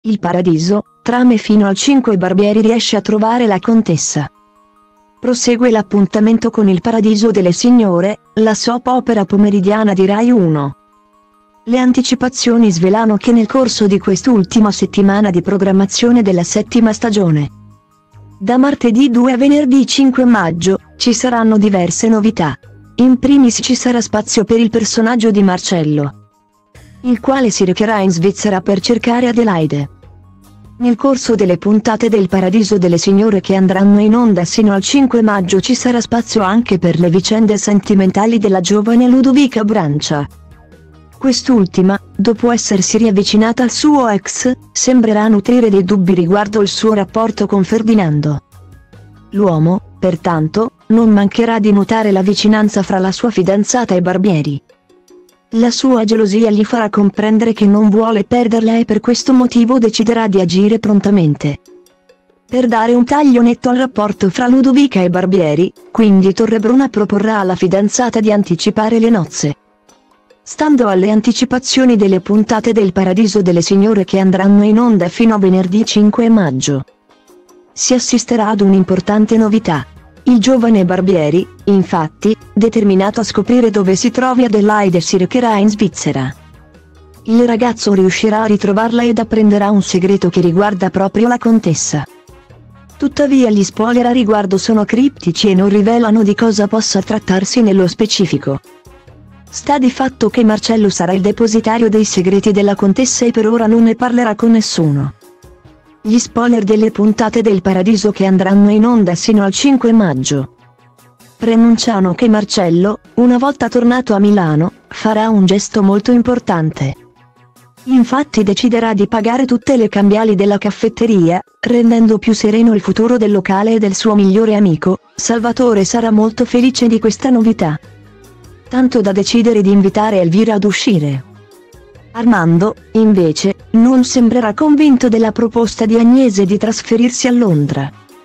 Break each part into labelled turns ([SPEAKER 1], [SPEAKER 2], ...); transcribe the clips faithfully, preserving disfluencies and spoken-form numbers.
[SPEAKER 1] Il paradiso, trame fino al cinque Barbieri riesce a trovare la contessa. Prosegue l'appuntamento con Il paradiso delle signore, la soap opera pomeridiana di Rai uno. Le anticipazioni svelano che nel corso di quest'ultima settimana di programmazione della settima stagione, da martedì due a venerdì cinque maggio, ci saranno diverse novità. In primis ci sarà spazio per il personaggio di Marcello, il quale si recherà in Svizzera per cercare Adelaide. Nel corso delle puntate del Paradiso delle Signore che andranno in onda sino al cinque maggio ci sarà spazio anche per le vicende sentimentali della giovane Ludovica Brancia. Quest'ultima, dopo essersi riavvicinata al suo ex, sembrerà nutrire dei dubbi riguardo il suo rapporto con Ferdinando. L'uomo, pertanto, non mancherà di notare la vicinanza fra la sua fidanzata e Barbieri. La sua gelosia gli farà comprendere che non vuole perderla e per questo motivo deciderà di agire prontamente per dare un taglio netto al rapporto fra Ludovica e Barbieri, quindi Torrebruna proporrà alla fidanzata di anticipare le nozze. Stando alle anticipazioni delle puntate del Paradiso delle Signore che andranno in onda fino a venerdì cinque maggio, si assisterà ad un'importante novità. Il giovane Barbieri, infatti, determinato a scoprire dove si trovi Adelaide, si recherà in Svizzera. Il ragazzo riuscirà a ritrovarla ed apprenderà un segreto che riguarda proprio la contessa. Tuttavia gli spoiler a riguardo sono criptici e non rivelano di cosa possa trattarsi nello specifico. Sta di fatto che Marcello sarà il depositario dei segreti della contessa e per ora non ne parlerà con nessuno. Gli spoiler delle puntate del Paradiso che andranno in onda sino al cinque maggio preannunciano che Marcello, una volta tornato a Milano, farà un gesto molto importante. Infatti deciderà di pagare tutte le cambiali della caffetteria, rendendo più sereno il futuro del locale e del suo migliore amico. Salvatore sarà molto felice di questa novità, tanto da decidere di invitare Elvira ad uscire. Armando, invece, non sembrerà convinto della proposta di Agnese di trasferirsi a Londra.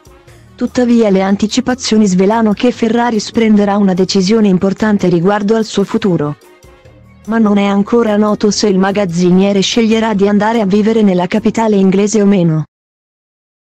[SPEAKER 1] Tuttavia le anticipazioni svelano che Ferraris prenderà una decisione importante riguardo al suo futuro. Ma non è ancora noto se il magazziniere sceglierà di andare a vivere nella capitale inglese o meno.